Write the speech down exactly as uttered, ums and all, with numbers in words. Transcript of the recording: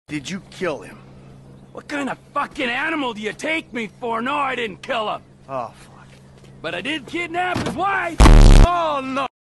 Did you kill him? What kind of fucking animal do you take me for? No, I didn't kill him. Oh, fuck. But I did kidnap his wife! Oh, no!